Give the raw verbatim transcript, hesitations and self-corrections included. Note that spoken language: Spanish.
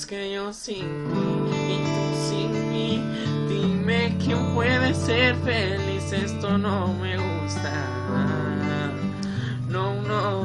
que yo sin ti y tú sin mí. Dime quién puede ser feliz, esto no me gusta. No, no.